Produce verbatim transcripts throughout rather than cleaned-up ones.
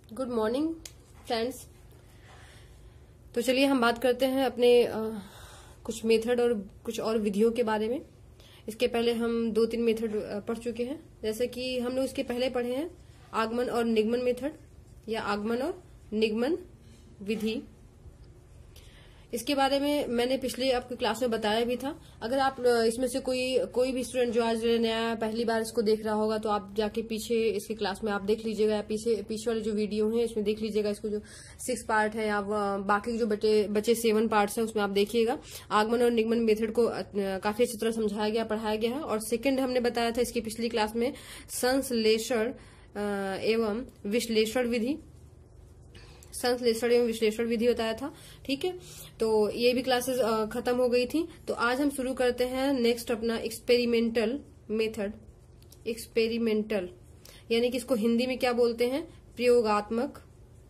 Good morning friends. तो चलिए हम बात करते हैं अपने आ, कुछ मेथड और कुछ और विधियों के बारे में। इसके पहले हम दो तीन मेथड पढ़ चुके हैं, जैसे कि हम लोग इसके पहले पढ़े हैं आगमन और निगमन मेथड या आगमन और निगमन विधि। इसके बारे में मैंने पिछले आपकी क्लास में बताया भी था। अगर आप इसमें से कोई कोई भी स्टूडेंट जो आज नया पहली बार इसको देख रहा होगा तो आप जाके पीछे इसकी क्लास में आप देख लीजिएगा, या पीछे पीछे वाले जो वीडियो है इसमें देख लीजिएगा। इसको जो सिक्स पार्ट है या बाकी जो बचे बचे सेवन पार्ट्स है उसमें आप देखिएगा। आगमन और निगमन मेथड को काफी अच्छी तरह समझाया गया, पढ़ाया गया है। और सेकेंड हमने बताया था इसकी पिछली क्लास में संश्लेषण एवं विश्लेषण विधि, संश्लेषण एवं विश्लेषण विधि बताया था। ठीक है, तो ये भी क्लासेस खत्म हो गई थी। तो आज हम शुरू करते हैं नेक्स्ट अपना एक्सपेरिमेंटल मेथड। एक्सपेरिमेंटल यानी कि इसको हिंदी में क्या बोलते हैं? प्रयोगात्मक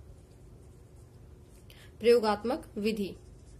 प्रयोगात्मक विधि।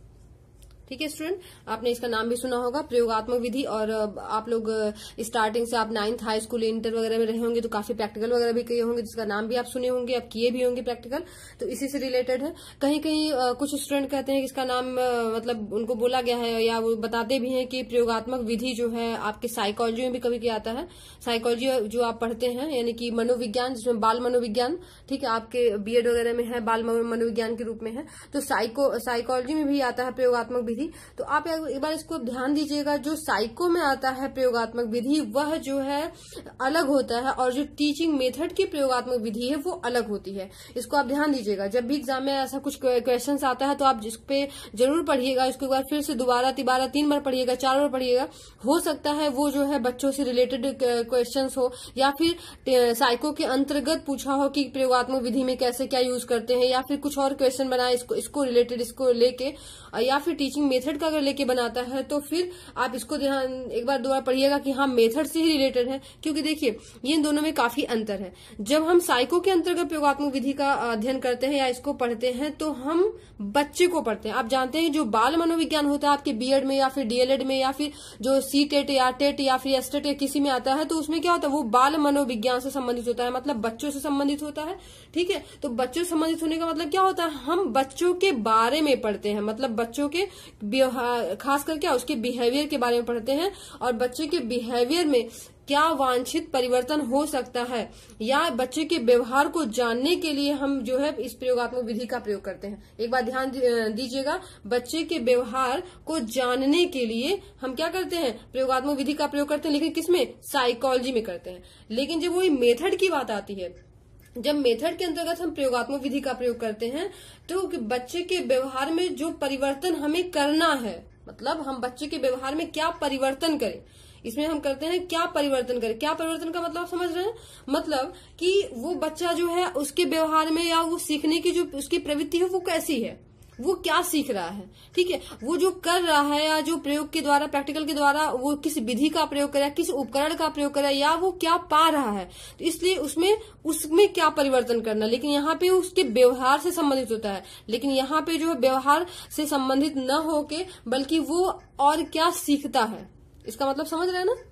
ठीक है स्टूडेंट, आपने इसका नाम भी सुना होगा प्रयोगात्मक विधि। और आप लोग स्टार्टिंग से आप नाइन्थ हाई स्कूल इंटर वगैरह में रहे होंगे तो काफी प्रैक्टिकल वगैरह भी किए होंगे, जिसका नाम भी आप सुने होंगे, आप किए भी होंगे प्रैक्टिकल। तो इसी से रिलेटेड है। कहीं कहीं कुछ स्टूडेंट कहते हैं कि इसका नाम मतलब उनको बोला गया है या वो बताते भी हैं कि प्रयोगात्मक विधि जो है आपके साइकोलॉजी में भी कभी किया आता है। साइकोलॉजी जो आप पढ़ते हैं यानी कि मनोविज्ञान, जिसमें बाल मनोविज्ञान, ठीक है, आपके बीएड वगैरह में है, बाल मनोविज्ञान के रूप में है। तो साइको साइकोलॉजी में भी आता है प्रयोगात्मक विधि। तो आप एक बार इसको ध्यान दीजिएगा, जो साइको में आता है प्रयोगात्मक विधि वह जो है अलग होता है, और जो टीचिंग मेथड की प्रयोगात्मक विधि है वो अलग होती है। इसको आप ध्यान दीजिएगा। जब भी एग्जाम में ऐसा कुछ क्वेश्चन आता है तो आप इस पे जरूर पढ़िएगा। इसको एक बार फिर से दोबारा तिबारा तीन बार पढ़िएगा, चार बार पढ़िएगा। हो सकता है वो जो है बच्चों से रिलेटेड क्वेश्चन हो, या फिर साइको के अंतर्गत पूछा हो कि प्रयोगात्मक विधि में कैसे क्या यूज करते हैं, या फिर कुछ और क्वेश्चन बनाए इसको इसको रिलेटेड इसको लेके, या फिर टीचिंग मेथड का अगर लेके बनाता है तो फिर आप इसको ध्यान एक बार दोबारा पढ़िएगा कि हाँ मेथड से ही रिलेटेड है। क्योंकि देखिए ये इन दोनों में काफी अंतर है। जब हम साइको के अंतर्गत प्रयोगात्मक विधि का अध्ययन करते हैं या इसको पढ़ते हैं तो हम बच्चे को पढ़ते हैं। आप जानते हैं जो बाल मनोविज्ञान होता है आपके बीएड में या फिर डीएलएड में या फिर जो सी टेट या टेट या फिर एसटेट या किसी में आता है, तो उसमें क्या होता है वो बाल मनोविज्ञान से संबंधित होता है, मतलब बच्चों से संबंधित होता है। ठीक है, तो बच्चों से संबंधित होने का मतलब क्या होता है? हम बच्चों के बारे में पढ़ते हैं, मतलब बच्चों के व्यवहार, खास करके उसके बिहेवियर के बारे में पढ़ते हैं, और बच्चे के बिहेवियर में क्या वांछित परिवर्तन हो सकता है, या बच्चे के व्यवहार को जानने के लिए हम जो है इस प्रयोगात्मक विधि का प्रयोग करते हैं। एक बार ध्यान दीजिएगा, बच्चे के व्यवहार को जानने के लिए हम क्या करते हैं? प्रयोगात्मक विधि का प्रयोग करते हैं। लेकिन किसमें? साइकोलॉजी में करते हैं। लेकिन जब वही मेथड की बात आती है, जब मेथड के अंतर्गत हम प्रयोगात्मक विधि का प्रयोग करते हैं तो बच्चे के व्यवहार में जो परिवर्तन हमें करना है, मतलब हम बच्चे के व्यवहार में क्या परिवर्तन करें, इसमें हम करते हैं क्या परिवर्तन करें। क्या परिवर्तन का मतलब समझ रहे हैं? मतलब कि वो बच्चा जो है उसके व्यवहार में या वो सीखने की जो उसकी प्रवृत्ति है वो कैसी है, वो क्या सीख रहा है। ठीक है, वो जो कर रहा है या जो प्रयोग के द्वारा, प्रैक्टिकल के द्वारा वो किस विधि का प्रयोग करे, किस उपकरण का प्रयोग करे, या वो क्या पा रहा है। तो इसलिए उसमें उसमें क्या परिवर्तन करना, लेकिन यहाँ पे उसके व्यवहार से संबंधित होता है। लेकिन यहाँ पे जो व्यवहार से संबंधित न होके बल्कि वो और क्या सीखता है, इसका मतलब समझ रहे हैं ना।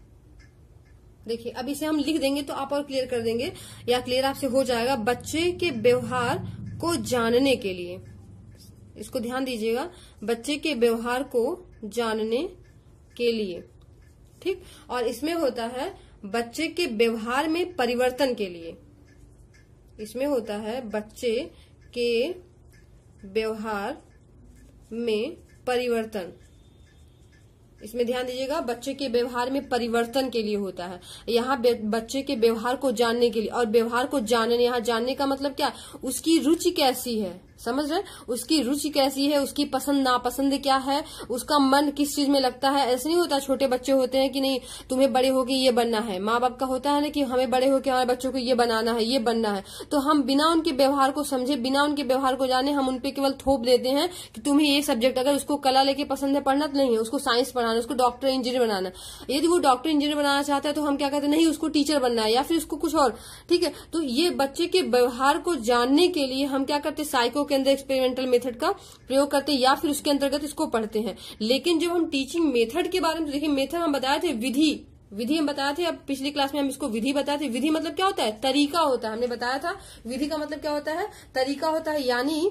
देखिए अब इसे हम लिख देंगे तो आप और क्लियर कर देंगे, या क्लियर आपसे हो जाएगा। बच्चे के व्यवहार को जानने के लिए, इसको ध्यान दीजिएगा, बच्चे के व्यवहार को जानने के लिए। ठीक, और इसमें होता है बच्चे के व्यवहार में परिवर्तन के लिए। इसमें होता है बच्चे के व्यवहार में परिवर्तन। इसमें ध्यान दीजिएगा, बच्चे के व्यवहार में परिवर्तन के लिए होता है। यहाँ बच्चे के व्यवहार को जानने के लिए, और व्यवहार को जानने, यहाँ जानने का मतलब क्या? उसकी रुचि कैसी है, समझ रहे? उसकी रुचि कैसी है, उसकी पसंद नापसंद क्या है, उसका मन किस चीज में लगता है। ऐसे नहीं होता, छोटे बच्चे होते हैं कि नहीं तुम्हें बड़े होके ये बनना है, माँ बाप का होता है ना कि हमें बड़े होके हमारे बच्चों को ये बनाना है, ये बनना है। तो हम बिना उनके व्यवहार को समझे, बिना उनके व्यवहार को जाने हम उनपे केवल थोप देते हैं कि तुम्हें ये सब्जेक्ट, अगर उसको कला लेके पसंद है पढ़ना तो नहीं है, उसको साइंस पढ़ाना, उसको डॉक्टर इंजीनियर बनाना। यदि वो डॉक्टर इंजीनियर बनाना चाहता है तो हम क्या कहते हैं? नहीं, उसको टीचर बनना है, या फिर उसको कुछ और। ठीक है, तो ये बच्चे के व्यवहार को जानने के लिए हम क्या करते हैं? साइको के अंदर एक्सपेरिमेंटल मेथड का प्रयोग करते हैं, या फिर उसके अंतर्गत इसको पढ़ते हैं। लेकिन जब हम टीचिंग मेथड के बारे में देखिए, मेथड हम बताए थे विधि, विधि हम बताया थे, अब पिछली क्लास में हम इसको विधि बताए थे। विधि मतलब क्या होता है? तरीका होता है। हमने बताया था विधि का मतलब क्या होता है? तरीका होता है, यानी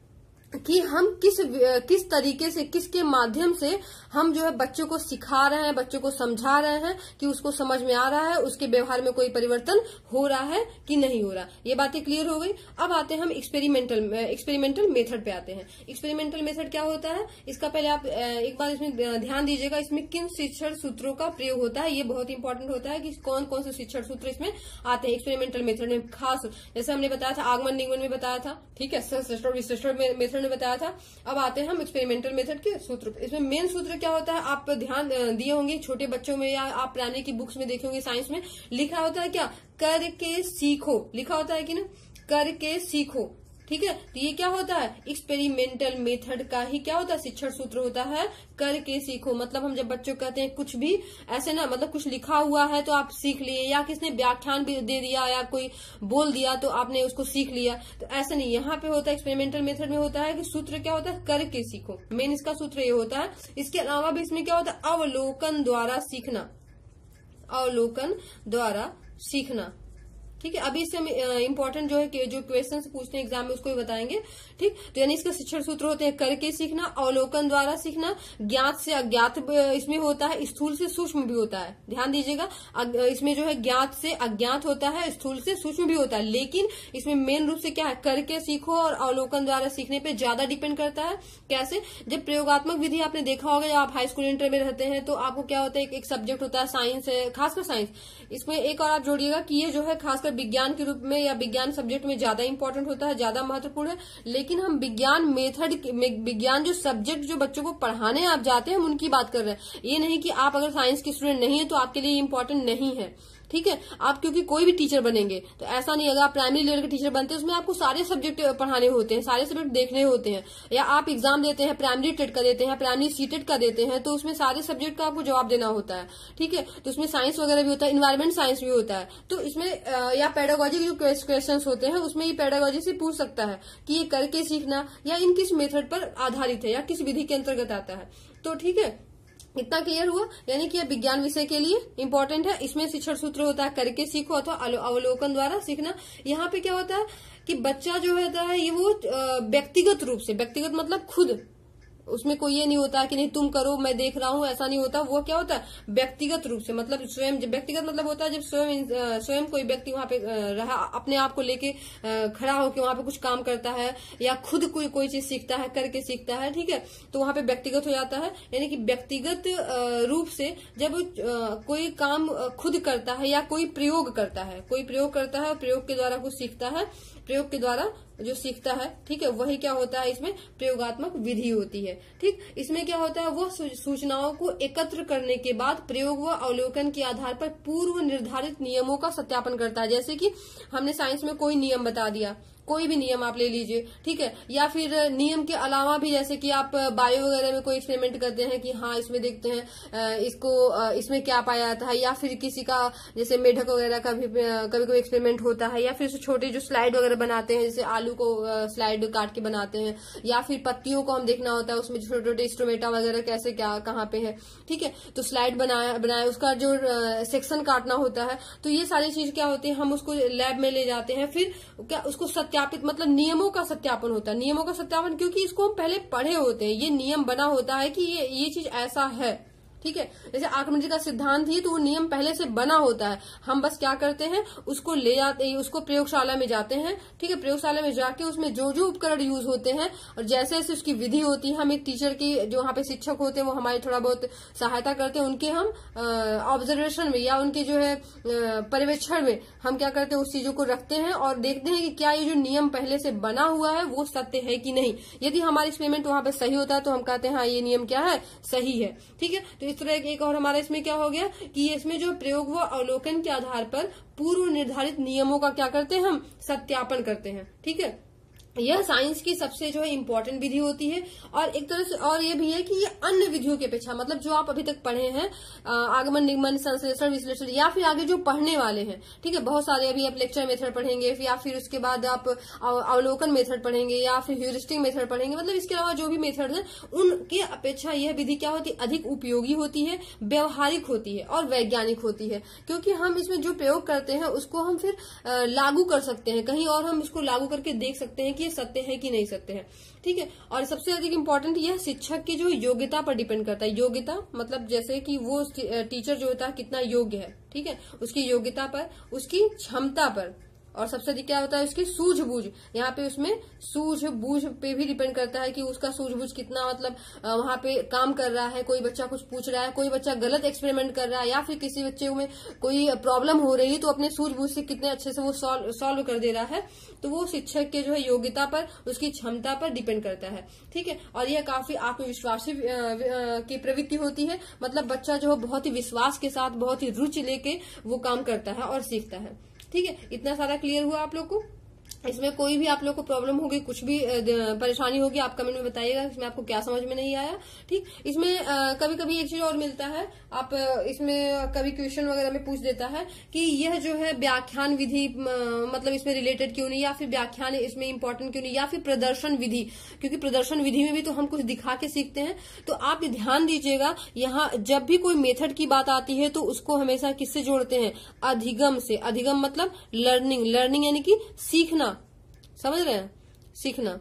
कि हम किस किस तरीके से, किसके माध्यम से हम जो है बच्चों को सिखा रहे हैं, बच्चों को समझा रहे हैं कि उसको समझ में आ रहा है, उसके व्यवहार में कोई परिवर्तन हो रहा है कि नहीं हो रहा। ये बातें क्लियर हो गई। अब आते हैं हम एक्सपेरिमेंटल एक्सपेरिमेंटल मेथड पे आते हैं। एक्सपेरिमेंटल मेथड क्या होता है? इसका पहले आप एक बार इसमें ध्यान दीजिएगा, इसमें किन शिक्षण सूत्रों का प्रयोग होता है। ये बहुत इंपॉर्टेंट होता है कि कौन कौन से शिक्षण सूत्र इसमें आते हैं एक्सपेरिमेंटल मेथड में। खास जैसे हमने बताया था आगमन निगमन में बताया था, ठीक है, सशस्त्र और विशिष्ट मेथड में बताया था। अब आते हैं हम एक्सपेरिमेंटल मेथड के सूत्र पे। इसमें मेन सूत्र क्या होता है? आप ध्यान दिए होंगे छोटे बच्चों में या आप प्राइमरी की बुक्स में देखे होंगे, साइंस में लिखा होता है क्या? करके सीखो, लिखा होता है कि ना, करके सीखो, ठीक है। तो ये क्या होता है? एक्सपेरिमेंटल मेथड का ही क्या होता है? शिक्षण सूत्र होता है करके सीखो। मतलब हम जब बच्चों कहते हैं कुछ भी ऐसे ना, मतलब कुछ लिखा हुआ है तो आप सीख लिए, या किसने व्याख्यान भी दे दिया या कोई बोल दिया तो आपने उसको सीख लिया, तो ऐसा नहीं। यहाँ पे होता है एक्सपेरिमेंटल मेथड में होता है कि सूत्र क्या होता है? करके सीखो। मेन इसका सूत्र ये होता है। इसके अलावा भी इसमें क्या होता है? अवलोकन द्वारा सीखना, अवलोकन द्वारा सीखना, ठीक है। अभी इससे हम इंपॉर्टेंट जो है जो क्वेश्चन पूछते हैं एग्जाम में उसको भी बताएंगे, ठीक। तो यानी इसके शिक्षण सूत्र होते हैं करके सीखना, अवलोकन द्वारा सीखना, ज्ञात से अज्ञात इसमें होता है, स्थूल से सूक्ष्म भी होता है। ध्यान दीजिएगा, इसमें जो है ज्ञात से अज्ञात होता है, स्थूल से सूक्ष्म भी होता है, लेकिन इसमें मेन रूप से क्या है? करके सीखो और अवलोकन द्वारा सीखने पे ज्यादा डिपेंड करता है। कैसे? जब प्रयोगात्मक विधि आपने देखा होगा, जब आप हाई स्कूल इंटर में रहते हैं तो आपको क्या होता है? एक सब्जेक्ट होता है साइंस है, खासकर साइंस। इसमें एक और आप जोड़िएगा कि ये जो है खासकर विज्ञान के रूप में या विज्ञान सब्जेक्ट में ज्यादा इंपॉर्टेंट होता है, ज्यादा महत्वपूर्ण है। लेकिन हम विज्ञान मेथड, विज्ञान जो सब्जेक्ट जो बच्चों को पढ़ाने आप जाते हैं हम उनकी बात कर रहे हैं। ये नहीं कि आप अगर साइंस के स्टूडेंट नहीं है तो आपके लिए इंपॉर्टेंट नहीं है, ठीक है। आप क्योंकि कोई भी टीचर बनेंगे तो ऐसा नहीं, अगर आप प्राइमरी लेवल के टीचर बनते हैं उसमें आपको सारे सब्जेक्ट पढ़ाने होते हैं, सारे सब्जेक्ट देखने होते हैं। या आप एग्जाम देते हैं, प्राइमरी टेट का देते हैं, प्राइमरी सीटेट का देते हैं, तो उसमें सारे सब्जेक्ट का आपको जवाब देना होता है, ठीक है। तो उसमें साइंस वगैरह भी होता है, इन्वायरमेंट साइंस भी होता है। तो इसमें या पेडागोजी के जो क्वेश्चन होते हैं उसमें ये पेडागोजी से पूछ सकता है कि ये करके सीखना या इन किस मेथड पर आधारित है या किस विधि के अंतर्गत आता है। तो ठीक है, इतना क्लियर हुआ। यानी कि विज्ञान विषय के लिए इंपॉर्टेंट है। इसमें शिक्षण सूत्र होता है करके सीखो अथवा अवलोकन द्वारा सीखना। यहाँ पे क्या होता है कि बच्चा जो होता है ये वो व्यक्तिगत रूप से, व्यक्तिगत मतलब खुद, उसमें कोई ये नहीं होता कि नहीं तुम करो मैं देख रहा हूँ, ऐसा नहीं होता। वो क्या होता है? व्यक्तिगत रूप से, मतलब स्वयं, व्यक्तिगत मतलब होता है जब स्वयं स्वयं कोई व्यक्ति वहां पे रहा, अपने आप को लेके खड़ा होकर वहां पे कुछ काम करता है या खुद कोई कोई चीज सीखता है, करके सीखता है, ठीक है। तो वहां पे व्यक्तिगत हो जाता है। यानी कि व्यक्तिगत रूप से जब कोई काम खुद करता है या कोई प्रयोग करता है, कोई प्रयोग करता है और प्रयोग के द्वारा कुछ सीखता है, प्रयोग के द्वारा जो सीखता है, ठीक है, वही क्या होता है? इसमें प्रयोगात्मक विधि होती है, ठीक। इसमें क्या होता है? वो सूचनाओं को एकत्र करने के बाद प्रयोग व अवलोकन के आधार पर पूर्व निर्धारित नियमों का सत्यापन करता है। जैसे कि हमने साइंस में कोई नियम बता दिया, कोई भी नियम आप ले लीजिए, ठीक है। या फिर नियम के अलावा भी जैसे कि आप बायो वगैरह में कोई एक्सपेरिमेंट करते हैं कि हाँ इसमें देखते हैं इसको इसमें क्या पाया जाता है, या फिर किसी का जैसे मेढक वगैरह का भी कभी कोई एक्सपेरिमेंट होता है, या फिर छोटे जो स्लाइड वगैरह बनाते हैं, जैसे आलू को स्लाइड काट के बनाते हैं, या फिर पत्तियों को हम देखना होता है उसमें छोटे छोटे स्टोमेटा वगैरह कैसे क्या कहाँ पे है, ठीक है। तो स्लाइड बनाया बनाया उसका जो सेक्शन काटना होता है, तो ये सारी चीज क्या होती है? हम उसको लैब में ले जाते हैं, फिर क्या उसको सत्यापित, मतलब नियमों का सत्यापन होता है। नियमों का सत्यापन क्योंकि इसको हम पहले पढ़े होते हैं, ये नियम बना होता है कि ये ये चीज ऐसा है, ठीक है। जैसे आर्किमिडीज का सिद्धांत ही तो वो नियम पहले से बना होता है, हम बस क्या करते हैं उसको ले जाते हैं, उसको प्रयोगशाला में जाते हैं, ठीक है। प्रयोगशाला में जाके उसमें जो जो उपकरण यूज होते हैं और जैसे जैसे उसकी विधि होती है, हम एक टीचर की जो वहाँ पे शिक्षक होते हैं वो हमारी थोड़ा बहुत सहायता करते हैं, उनके हम ऑब्जर्वेशन में या उनके जो है पर्यवेक्षण में हम क्या करते हैं उस चीजों को रखते हैं और देखते हैं कि क्या ये जो नियम पहले से बना हुआ है वो सत्य है कि नहीं। यदि हमारा एक्सपेरिमेंट वहां पे सही होता है तो हम कहते हैं हाँ ये नियम क्या है, सही है, ठीक है। तो इस तरह एक और हमारा इसमें क्या हो गया कि इसमें जो प्रयोग व अवलोकन के आधार पर पूर्व निर्धारित नियमों का क्या करते हैं? हम सत्यापन करते हैं, ठीक है। यह साइंस की सबसे जो है इम्पोर्टेंट विधि होती है। और एक तरह से और ये भी है कि ये अन्य विधियों की अपेक्षा, मतलब जो आप अभी तक पढ़े हैं आगमन निगमन संश्लेषण विश्लेषण या फिर आगे जो पढ़ने वाले हैं, ठीक है, बहुत सारे अभी आप लेक्चर मेथड पढ़ेंगे या फिर उसके बाद आप अवलोकन मेथड पढ़ेंगे या फिर ह्यूरिस्टिक मेथड पढ़ेंगे, मतलब इसके अलावा जो भी मेथड है उनके अपेक्षा यह विधि क्या होती है, अधिक उपयोगी होती है, व्यवहारिक होती है और वैज्ञानिक होती है। क्योंकि हम इसमें जो प्रयोग करते हैं उसको हम फिर लागू कर सकते हैं कहीं और, हम इसको लागू करके देख सकते हैं कि ये सत्य है कि नहीं सत्य है, ठीक है। और सबसे अधिक इम्पोर्टेंट यह शिक्षक की जो योग्यता पर डिपेंड करता है। योग्यता मतलब जैसे कि वो टीचर जो होता है कितना योग्य है, ठीक है, उसकी योग्यता पर, उसकी क्षमता पर, और सबसे अधिक क्या होता है उसकी सूझबूझ। यहाँ पे उसमें सूझबूझ पे भी डिपेंड करता है कि उसका सूझबूझ कितना, मतलब वहां पे काम कर रहा है, कोई बच्चा कुछ पूछ रहा है, कोई बच्चा गलत एक्सपेरिमेंट कर रहा है या फिर किसी बच्चे में कोई प्रॉब्लम हो रही है तो अपने सूझबूझ से कितने अच्छे से वो सॉल्व सॉल्व कर दे रहा है। तो वो शिक्षक के जो है योग्यता पर, उसकी क्षमता पर डिपेंड करता है, ठीक है। और यह काफी आत्मविश्वासी की प्रवृत्ति होती है, मतलब बच्चा जो है बहुत ही विश्वास के साथ, बहुत ही रुचि लेके वो काम करता है और सीखता है, ठीक है। इतना सारा क्लियर हुआ आप लोग को? इसमें कोई भी आप लोग को प्रॉब्लम होगी, कुछ भी परेशानी होगी, आप कमेंट में बताइएगा इसमें आपको क्या समझ में नहीं आया, ठीक। इसमें कभी कभी एक चीज और मिलता है, आप इसमें कभी क्वेश्चन वगैरह में पूछ देता है कि यह जो है व्याख्यान विधि मतलब इसमें रिलेटेड क्यों नहीं, या फिर व्याख्यान इसमें इंपॉर्टेंट क्यों नहीं, या फिर प्रदर्शन विधि, क्योंकि प्रदर्शन विधि में भी तो हम कुछ दिखा के सीखते हैं। तो आप ध्यान दीजिएगा, यहाँ जब भी कोई मेथड की बात आती है तो उसको हमेशा किससे जोड़ते हैं, अधिगम से। अधिगम मतलब लर्निंग, लर्निंग यानी कि सीखना, समझ रहे हैं, सीखना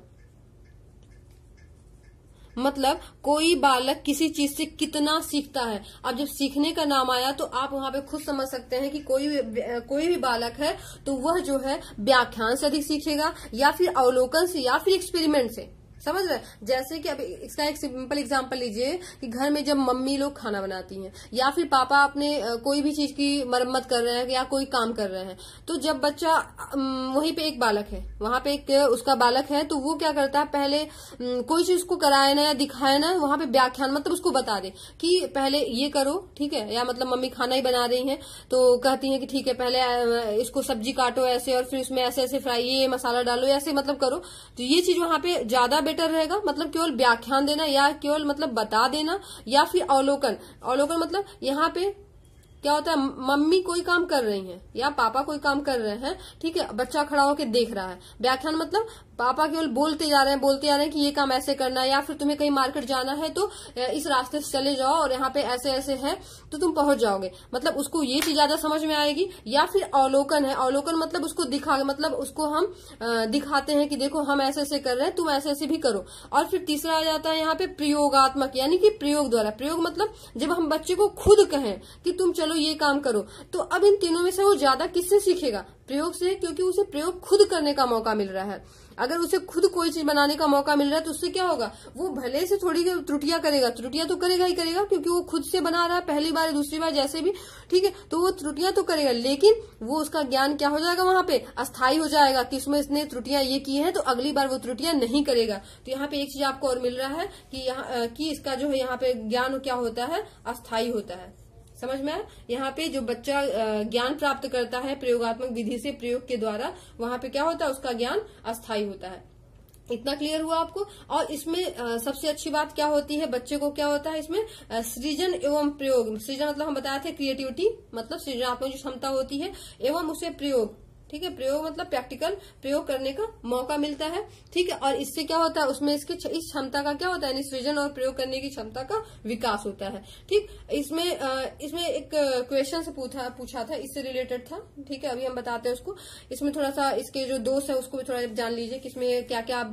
मतलब कोई बालक किसी चीज से कितना सीखता है। अब जब सीखने का नाम आया तो आप वहां पे खुद समझ सकते हैं कि कोई भी कोई भी बालक है तो वह जो है व्याख्यान से अधिक सीखेगा या फिर अवलोकन से या फिर एक्सपेरिमेंट से, समझ रहे हैं। जैसे कि अब इसका एक सिंपल एग्जांपल लीजिए कि घर में जब मम्मी लोग खाना बनाती हैं या फिर पापा अपने कोई भी चीज की मरम्मत कर रहे हैं या कोई काम कर रहे हैं, तो जब बच्चा वहीं पे एक बालक है, वहां पे एक उसका बालक है, तो वो क्या करता है, पहले कोई चीज उसको कराए ना या दिखाए ना, वहां पे व्याख्यान मतलब उसको बता दे कि पहले ये करो, ठीक है, या मतलब मम्मी खाना ही बना रही है तो कहती है कि ठीक है पहले इसको सब्जी काटो ऐसे और फिर उसमें ऐसे ऐसे फ्राई, ये मसाला डालो, ऐसे मतलब करो। तो ये चीज वहां पे ज्यादा बेटर रहेगा, मतलब केवल व्याख्यान देना या केवल मतलब बता देना, या फिर अवलोकन। अवलोकन मतलब यहाँ पे क्या होता है, मम्मी कोई काम कर रही हैं या पापा कोई काम कर रहे हैं, ठीक है, बच्चा खड़ा होकर देख रहा है। व्याख्यान मतलब पापा केवल बोलते जा रहे हैं बोलते जा रहे हैं कि ये काम ऐसे करना है, या फिर तुम्हें कहीं मार्केट जाना है तो इस रास्ते से चले जाओ और यहाँ पे ऐसे ऐसे है तो तुम पहुंच जाओगे, मतलब उसको ये चीज ज्यादा समझ में आएगी। या फिर अवलोकन है, अवलोकन मतलब उसको दिखा, मतलब उसको हम दिखाते हैं कि देखो हम ऐसे ऐसे कर रहे हैं, तुम ऐसे ऐसे भी करो। और फिर तीसरा आ जाता है यहाँ पे प्रयोगात्मक, यानी कि प्रयोग द्वारा। प्रयोग मतलब जब हम बच्चे को खुद कहें कि तुम चलो ये काम करो, तो अब इन तीनों में से वो ज्यादा किससे सीखेगा, प्रयोग से, क्योंकि उसे प्रयोग खुद करने का मौका मिल रहा है। अगर उसे खुद कोई चीज बनाने का मौका मिल रहा है तो उससे क्या होगा, वो भले से थोड़ी त्रुटियां करेगा, त्रुटियां तो करेगा ही करेगा क्योंकि वो खुद से बना रहा है, पहली बार दूसरी बार जैसे भी, ठीक है, तो वो त्रुटियां तो करेगा, लेकिन वो उसका ज्ञान क्या हो जाएगा, वहां पे अस्थायी हो जाएगा कि इसमें इसने त्रुटियां ये की हैं तो अगली बार वो त्रुटियां नहीं करेगा। तो यहाँ पे एक चीज आपको और मिल रहा है कि यहाँ कि इसका जो है यहाँ पे ज्ञान क्या होता है, अस्थायी होता है। समझ में आया? यहाँ पे जो बच्चा ज्ञान प्राप्त करता है प्रयोगात्मक विधि से, प्रयोग के द्वारा, वहां पे क्या होता है, उसका ज्ञान अस्थायी होता है। इतना क्लियर हुआ आपको? और इसमें आ, सबसे अच्छी बात क्या होती है, बच्चे को क्या होता है इसमें, सृजन एवं प्रयोग। सृजन मतलब हम बताए थे क्रिएटिविटी, मतलब सृजनात्मक जो क्षमता होती है, एवं उसे प्रयोग, ठीक है, प्रयोग मतलब प्रैक्टिकल प्रयोग करने का मौका मिलता है, ठीक है। और इससे क्या होता है, उसमें इसके इस क्षमता का क्या होता है, यानी सृजन और प्रयोग करने की क्षमता का विकास होता है, ठीक। इसमें इसमें एक क्वेश्चन से पूछा पूछा था, इससे रिलेटेड था, ठीक है, अभी हम बताते हैं उसको। इसमें थोड़ा सा इसके जो दोष है उसको भी थोड़ा जान लीजिए कि इसमें क्या क्या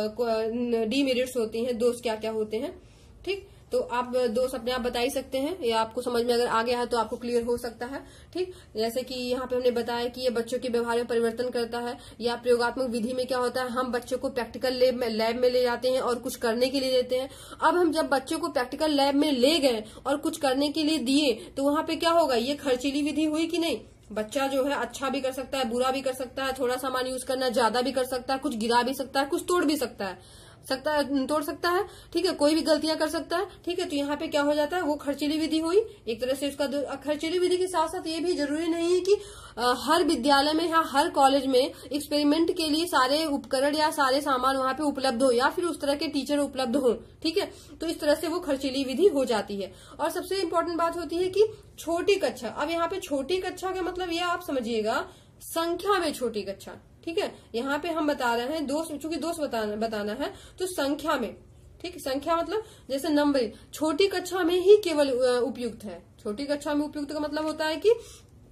डीमेरिट्स होती हैं, दोष क्या क्या होते हैं, ठीक। तो आप दोष अपने आप बता ही सकते हैं, या आपको समझ में अगर आ गया है तो आपको क्लियर हो सकता है, ठीक। जैसे कि यहाँ पे हमने बताया कि ये बच्चों के व्यवहार में परिवर्तन करता है, या प्रयोगात्मक विधि में क्या होता है, हम बच्चों को प्रैक्टिकल लैब में लैब में ले जाते हैं और कुछ करने के लिए देते हैं। अब हम जब बच्चों को प्रैक्टिकल लैब में ले गए और कुछ करने के लिए दिए तो वहां पे क्या होगा, ये खर्चीली विधि हुई कि नहीं। बच्चा जो है अच्छा भी कर सकता है, बुरा भी कर सकता है, थोड़ा सामान यूज करना, ज्यादा भी कर सकता है, कुछ गिरा भी सकता है, कुछ तोड़ भी सकता है। सकता है, तोड़ सकता है, ठीक है, कोई भी गलतियां कर सकता है, ठीक है। तो यहाँ पे क्या हो जाता है, वो खर्चीली विधि हुई एक तरह से। उसका खर्चीली विधि के साथ साथ ये भी जरूरी नहीं है कि आ, हर विद्यालय में या हर कॉलेज में एक्सपेरिमेंट के लिए सारे उपकरण या सारे सामान वहां पे उपलब्ध हो या फिर उस तरह के टीचर उपलब्ध हो, ठीक है। तो इस तरह से वो खर्चीली विधि हो जाती है। और सबसे इम्पोर्टेंट बात होती है कि छोटी कक्षा। अब यहाँ पे छोटी कक्षा का मतलब ये आप समझिएगा संख्या में छोटी कक्षा, ठीक है। यहाँ पे हम बता रहे हैं दोस्त, चूंकि दोस्त बताना बताना है तो संख्या में, ठीक है। संख्या मतलब जैसे नंबर, छोटी कक्षा में ही केवल उपयुक्त है। छोटी कक्षा में उपयुक्त का मतलब होता है कि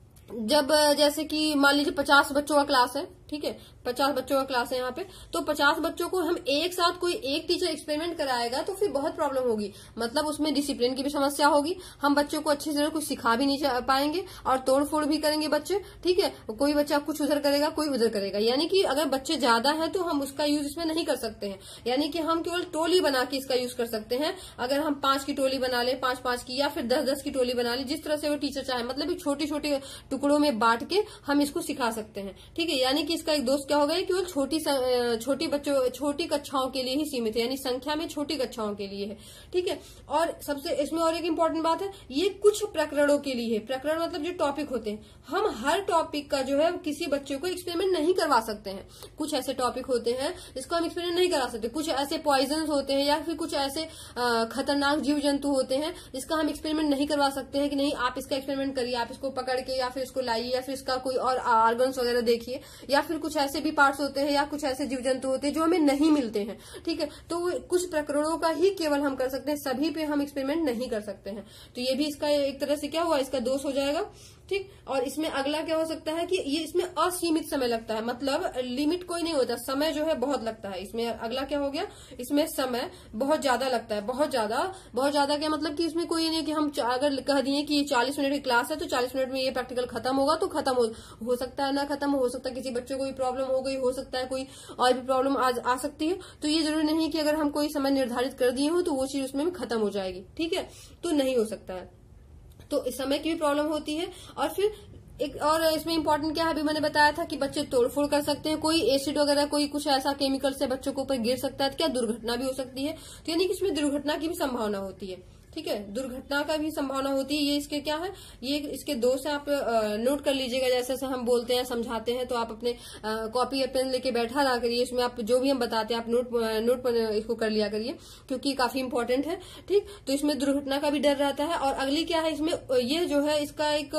जब जैसे कि मान लीजिए पचास बच्चों का क्लास है, ठीक है, पचास बच्चों का क्लास है यहाँ पे, तो पचास बच्चों को हम एक साथ कोई एक टीचर एक्सपेरिमेंट कराएगा तो फिर बहुत प्रॉब्लम होगी। मतलब उसमें डिसिप्लिन की भी समस्या होगी, हम बच्चों को अच्छी तरह कुछ सिखा भी नहीं पाएंगे और तोड़फोड़ भी करेंगे बच्चे, ठीक है। कोई बच्चा कुछ उधर करेगा, कोई उधर करेगा, यानी कि अगर बच्चे ज्यादा है तो हम उसका यूज इसमें नहीं कर सकते हैं। यानी कि हम केवल टोली बना के इसका यूज कर सकते हैं। अगर हम पांच की टोली बना ले, पांच पांच की, या फिर दस दस की टोली बना ले, जिस तरह से वो टीचर चाहे, मतलब छोटे छोटे टुकड़ों में बांट के हम इसको सिखा सकते हैं, ठीक है। यानी कि इसका एक दोस्त क्या हो गया, केवल छोटी छोटी बच्चों छोटी कक्षाओं के लिए ही सीमित है, यानी संख्या में छोटी कक्षाओं के लिए है, ठीक है। और सबसे इसमें और एक इम्पोर्टेंट बात है, ये कुछ प्रकरणों के लिए है। प्रकरण मतलब जो टॉपिक होते हैं, हम हर टॉपिक का जो है किसी बच्चे को एक्सपेरिमेंट नहीं करवा सकते हैं। कुछ ऐसे टॉपिक होते हैं जिसको हम एक्सपेरिमेंट नहीं करा सकते, कुछ ऐसे पॉइजन होते हैं या फिर कुछ ऐसे खतरनाक जीव जंतु होते हैं जिसका हम एक्सपेरिमेंट नहीं करवा सकते हैं कि नहीं आप इसका एक्सपेरिमेंट करिए, आप इसको पकड़ के या फिर इसको लाइए या फिर इसका कोई और ऑर्गन्स वगैरह देखिए, या फिर कुछ ऐसे भी पार्ट्स होते हैं या कुछ ऐसे जीव जंतु होते हैं जो हमें नहीं मिलते हैं, ठीक है। तो कुछ प्रकरणों का ही केवल हम कर सकते हैं, सभी पे हम एक्सपेरिमेंट नहीं कर सकते हैं। तो ये भी इसका एक तरह से क्या हुआ, इसका दोष हो जाएगा, ठीक। और इसमें अगला क्या हो सकता है कि ये इसमें असीमित समय लगता है, मतलब लिमिट कोई नहीं होता, समय जो है बहुत लगता है इसमें। अगला क्या हो गया, इसमें समय बहुत ज्यादा लगता है, बहुत ज्यादा। बहुत ज्यादा क्या मतलब कि इसमें कोई नहीं कि हम अगर कह दिए कि चालीस मिनट की क्लास है तो चालीस मिनट में ये प्रैक्टिकल खत्म होगा तो खत्म हो, हो सकता है ना खत्म हो सकता है, किसी बच्चे को भी प्रॉब्लम हो गई, हो सकता है कोई और भी प्रॉब्लम आ, आ सकती है। तो ये जरूरी नहीं कि अगर हम कोई समय निर्धारित कर दिए हो तो वो चीज उसमें खत्म हो जाएगी, ठीक है। तो नहीं हो सकता है, तो इस समय की भी प्रॉब्लम होती है। और फिर एक और इसमें इम्पोर्टेंट क्या है, अभी मैंने बताया था कि बच्चे तोड़फोड़ कर सकते हैं, कोई एसिड वगैरह कोई कुछ ऐसा केमिकल से बच्चों के ऊपर गिर सकता है, तो क्या दुर्घटना भी हो सकती है। तो यानी कि इसमें दुर्घटना की भी संभावना होती है, ठीक है, दुर्घटना का भी संभावना होती है। ये इसके क्या है, ये इसके दोष है, आप नोट कर लीजिएगा। जैसे जैसे हम बोलते हैं, समझाते हैं, तो आप अपने कॉपी या पेन लेके बैठा रहा करिए, इसमें आप जो भी हम बताते हैं आप नोट नोट पर इसको कर लिया करिए, क्योंकि काफी इंपॉर्टेंट है, ठीक। तो इसमें दुर्घटना का भी डर रहता है। और अगली क्या है, इसमें ये जो है इसका एक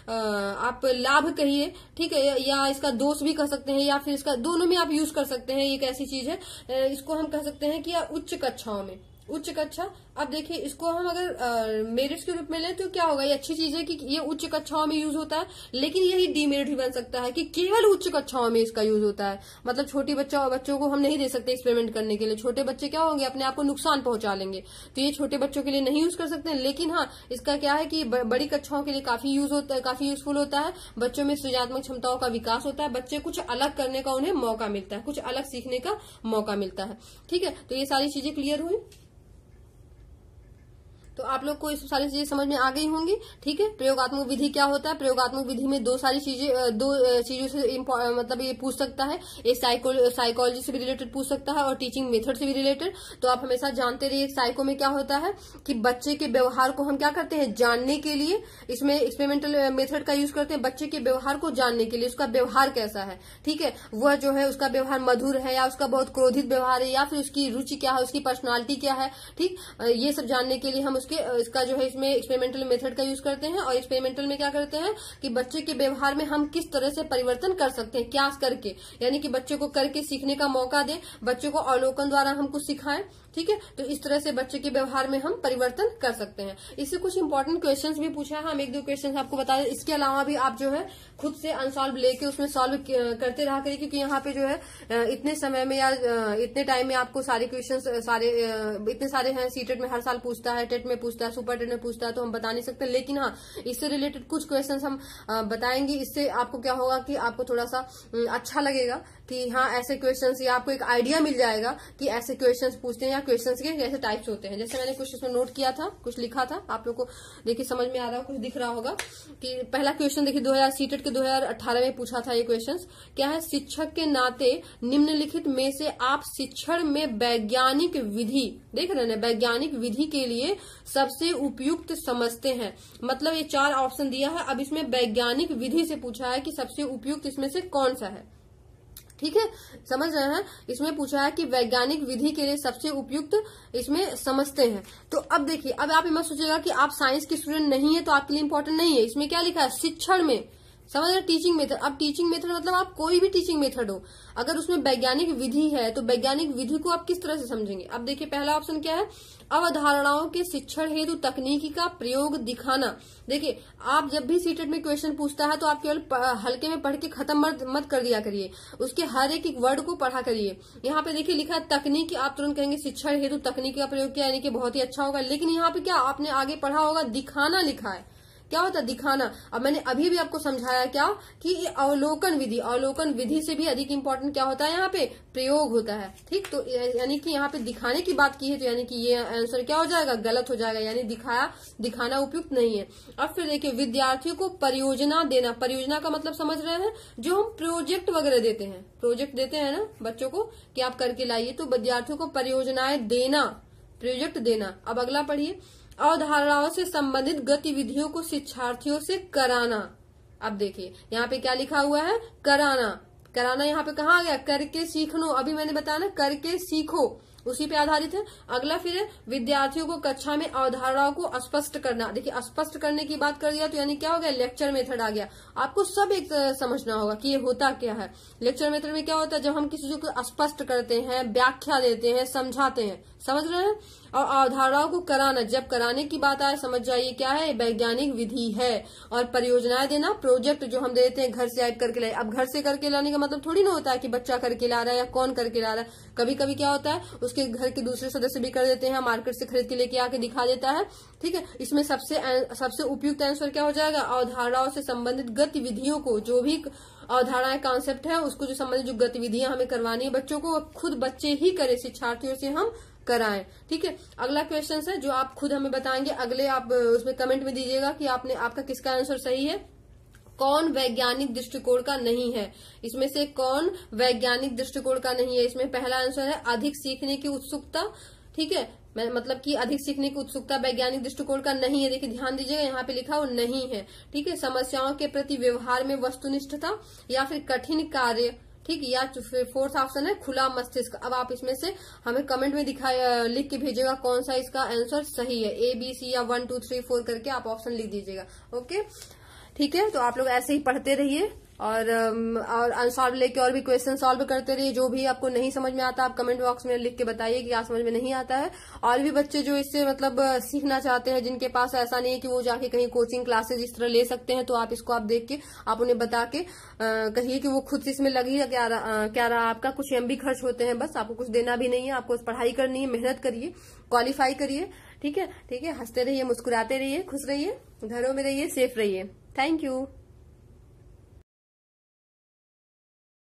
आप लाभ कहिए, ठीक है, या इसका दोष भी कह सकते हैं, या फिर इसका दोनों में आप यूज कर सकते हैं। एक ऐसी चीज है, इसको हम कह सकते हैं कि उच्च कक्षाओं में, उच्च कक्षा। अब देखिए इसको हम अगर मेरिट्स के रूप में लें तो क्या होगा, ये अच्छी चीज है कि ये उच्च कक्षाओं में यूज होता है, लेकिन यही डीमेरिट भी बन सकता है कि केवल उच्च कक्षाओं में इसका यूज होता है। मतलब छोटी बच्चों बच्चों को हम नहीं दे सकते एक्सपेरिमेंट करने के लिए, छोटे बच्चे क्या होंगे, अपने आप को नुकसान पहुंचा लेंगे, तो ये छोटे बच्चों के लिए नहीं यूज कर सकते। लेकिन हाँ, इसका क्या है कि बड़ी कक्षाओं के लिए काफी यूज होता है, काफी यूजफुल होता है। बच्चों में सृजनात्मक क्षमताओं का विकास होता है, बच्चे कुछ अलग करने का उन्हें मौका मिलता है, कुछ अलग सीखने का मौका मिलता है, ठीक है। तो ये सारी चीजें क्लियर हुई, तो आप लोग को ये सारी चीजें समझ में आ गई होंगी, ठीक है। प्रयोगात्मक विधि क्या होता है, प्रयोगात्मक विधि में दो सारी चीजें, दो चीजों से मतलब ये पूछ सकता है, एक साइकोलॉजी से भी रिलेटेड पूछ सकता है और टीचिंग मेथड से भी रिलेटेड। तो आप हमेशा जानते रहिए साइको में क्या होता है कि बच्चे के व्यवहार को हम क्या करते हैं, जानने के लिए इसमें एक्सपेरिमेंटल मेथड का यूज करते हैं, बच्चे के व्यवहार को जानने के लिए, उसका व्यवहार कैसा है, ठीक है, वह जो है उसका व्यवहार मधुर है या उसका बहुत क्रोधित व्यवहार है, या फिर उसकी रुचि क्या है, उसकी पर्सनालिटी क्या है, ठीक। ये सब जानने के लिए हम के इसका जो है इसमें एक्सपेरिमेंटल मेथड का यूज करते हैं। और एक्सपेरिमेंटल में क्या करते हैं कि बच्चे के व्यवहार में हम किस तरह से परिवर्तन कर सकते हैं, क्या करके, यानी कि बच्चे को करके सीखने का मौका दें, बच्चे को अवलोकन द्वारा हम कुछ सिखाएं, ठीक है। तो इस तरह से बच्चे के व्यवहार में हम परिवर्तन कर सकते हैं। इससे कुछ इंपॉर्टेंट क्वेश्चंस भी पूछा है, हम एक दो क्वेश्चंस आपको बता दें। इसके अलावा भी आप जो है खुद से अनसॉल्व लेके उसमें सॉल्व करते रहा करिए, क्योंकि यहाँ पे जो है इतने समय में या इतने टाइम में आपको सारे क्वेश्चंस सारे इतने सारे हैं, सीटेट में हर साल पूछता है, टेट में पूछता है, सुपर टेट में पूछता है, तो हम बता नहीं सकते। लेकिन हाँ, इससे रिलेटेड कुछ क्वेश्चंस हम बताएंगे। इससे आपको क्या होगा कि आपको थोड़ा सा अच्छा लगेगा कि हाँ ऐसे क्वेश्चंस, या आपको एक आइडिया मिल जाएगा कि ऐसे क्वेश्चंस पूछते हैं या क्वेश्चंस के कैसे टाइप्स होते हैं। जैसे मैंने कुछ इसमें नोट किया था, कुछ लिखा था, आप लोग को देखिए समझ में आ रहा हो, कुछ दिख रहा होगा कि पहला क्वेश्चन देखिए दो हजार सीटेट के दो हजार अठारह में पूछा था। ये क्वेश्चन क्या है, शिक्षक के नाते निम्नलिखित में से आप शिक्षण में वैज्ञानिक विधि, देख रहे हैं, वैज्ञानिक विधि के लिए सबसे उपयुक्त समझते हैं। मतलब ये चार ऑप्शन दिया है, अब इसमें वैज्ञानिक विधि से पूछा है कि सबसे उपयुक्त इसमें से कौन सा है। ठीक है, समझ रहे हैं। इसमें पूछा है कि वैज्ञानिक विधि के लिए सबसे उपयुक्त इसमें समझते हैं। तो अब देखिए, अब आप मत सोचिएगा कि आप साइंस के स्टूडेंट नहीं है तो आपके लिए इंपॉर्टेंट नहीं है। इसमें क्या लिखा है, शिक्षण में, समझ रहे, टीचिंग मेथड। अब टीचिंग मेथड मतलब आप कोई भी टीचिंग मेथड हो, अगर उसमें वैज्ञानिक विधि है तो वैज्ञानिक विधि को आप किस तरह से समझेंगे। अब देखिए पहला ऑप्शन क्या है, अवधारणाओं के शिक्षण हेतु तकनीकी का प्रयोग दिखाना। देखिए आप जब भी सीटेट में क्वेश्चन पूछता है तो आप केवल हल्के में पढ़ के खत्म मत, मत कर दिया करिए, उसके हर एक एक वर्ड को पढ़ा करिए। यहाँ पे देखिए लिखा है तकनीकी, आप तुरंत कहेंगे शिक्षण हेतु तकनीकी का प्रयोग किया, यानी कि बहुत ही अच्छा होगा। लेकिन यहाँ पे क्या आपने आगे पढ़ा होगा, दिखाना लिखा है। क्या होता है, दिखाना। अब मैंने अभी भी आपको समझाया क्या कि ये अवलोकन विधि, अवलोकन विधि से भी अधिक इंपॉर्टेंट क्या होता है, यहाँ पे प्रयोग होता है। ठीक, तो यानी कि यहाँ पे दिखाने की बात की है तो यानी कि ये आंसर क्या हो जाएगा, गलत हो जाएगा, यानी दिखाया दिखाना उपयुक्त नहीं है। अब फिर देखिए विद्यार्थियों को परियोजना देना। परियोजना का मतलब समझ रहे हैं, जो हम प्रोजेक्ट वगैरह देते हैं, प्रोजेक्ट देते हैं ना बच्चों को कि आप करके लाइए, तो विद्यार्थियों को परियोजनाएं देना, प्रोजेक्ट देना। अब अगला पढ़िए, अवधारणाओं से संबंधित गतिविधियों को शिक्षार्थियों से कराना। अब देखिए यहाँ पे क्या लिखा हुआ है, कराना। कराना यहाँ पे कहाँ आ गया, करके सीखनो। अभी मैंने बताया ना, करके सीखो, उसी पे आधारित है। अगला फिर है विद्यार्थियों को कक्षा में अवधारणाओं को स्पष्ट करना। देखिए स्पष्ट करने की बात कर दिया तो यानी क्या हो गया, लेक्चर मेथड आ गया। आपको सब एक समझना होगा कि ये होता क्या है। लेक्चर मेथड में क्या होता है, जब हम किसी चीज को स्पष्ट करते हैं, व्याख्या देते हैं, समझाते हैं, समझ रहे हैं। और अवधारणाओं को कराना, जब कराने की बात आए समझ जाइए क्या है, वैज्ञानिक विधि है। और परियोजनाएं देना, प्रोजेक्ट जो हम देते हैं घर से ऐड करके लाए। अब घर से करके लाने का मतलब थोड़ी ना होता है कि बच्चा करके ला रहा है या कौन करके ला रहा है। कभी कभी क्या होता है, उसके घर के दूसरे सदस्य भी कर देते हैं, मार्केट से खरीद के लेके आके दिखा देता है। ठीक है, इसमें सबसे सबसे उपयुक्त आंसर क्या हो जाएगा, अवधारणाओं से संबंधित गतिविधियों को, जो भी अवधारणाएं कॉन्सेप्ट है उसको जो संबंधित जो गतिविधियां हमें करवानी है बच्चों को, खुद बच्चे ही करें, शिक्षार्थियों से हम कराएं। ठीक है, अगला क्वेश्चन है जो आप खुद हमें बताएंगे, अगले आप उसमें कमेंट में दीजिएगा कि आपने आपका किसका आंसर सही है। कौन वैज्ञानिक दृष्टिकोण का नहीं है, इसमें से कौन वैज्ञानिक दृष्टिकोण का नहीं है। इसमें पहला आंसर है अधिक सीखने की उत्सुकता। ठीक है, मतलब कि अधिक सीखने की उत्सुकता वैज्ञानिक दृष्टिकोण का नहीं है। देखिए ध्यान दीजिएगा, यहाँ पे लिखा हो नहीं है। ठीक है, समस्याओं के प्रति व्यवहार में वस्तुनिष्ठता, या फिर कठिन कार्य। ठीक, या फिर फोर्थ ऑप्शन है खुला मस्तिष्क। अब आप इसमें से हमें कमेंट में दिखा लिख के भेजिएगा कौन सा इसका आंसर सही है, ए बी सी या वन टू थ्री फोर करके आप ऑप्शन लिख दीजिएगा। ओके, ठीक है, तो आप लोग ऐसे ही पढ़ते रहिए और और अनसॉल्व लेके और भी क्वेश्चन सॉल्व करते रहिए। जो भी आपको नहीं समझ में आता आप कमेंट बॉक्स में लिख के बताइए कि क्या समझ में नहीं आता है। और भी बच्चे जो इससे मतलब सीखना चाहते हैं, जिनके पास ऐसा नहीं है कि वो जाके कहीं कोचिंग क्लासेज इस तरह ले सकते हैं, तो आप इसको आप देख के आप उन्हें बता के कहिए कि वो खुद से इसमें लगी है क्या रहा, क्या रहा आपका। कुछ एम भी खर्च होते हैं, बस आपको कुछ देना भी नहीं है, आपको पढ़ाई करनी है, मेहनत करिए, क्वालिफाई करिए। ठीक है, ठीक है, हंसते रहिए, मुस्कुराते रहिए, खुश रहिए, घरों में रहिए, सेफ रहिए। Thank you.